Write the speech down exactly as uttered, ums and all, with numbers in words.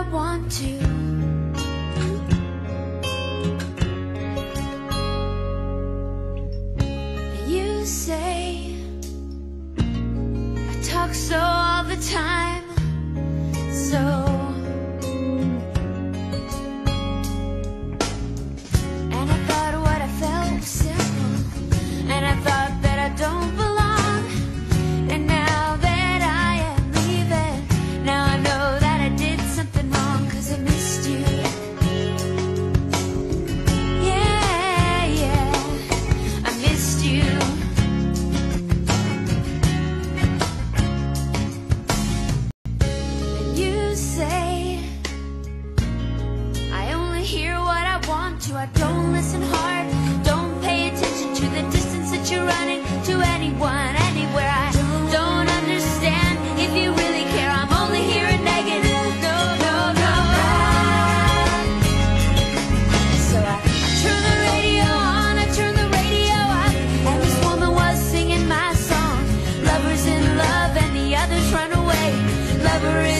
want to. You say I talk so all the time, so and I thought what I felt was simple, and I thought that I don't belong. And now that I am leaving, now I know that I did something wrong, 'cause I missed you. Yeah, yeah, I missed you. And you say I only hear what I want to. I don't listen hard, don't pay attention to the distance that you're running to anyone, anywhere. I don't understand if you really care. I'm only hearing negative. No, no, no. So I, I turn the radio on, I turn the radio up, and this woman was singing my song. Lovers in love and the others run away. Lover is